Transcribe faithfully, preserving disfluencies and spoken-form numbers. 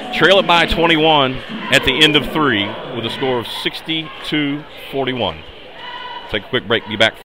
trail it by twenty-one at the end of three with a score of sixty-two forty-one. Take a quick break. Be back.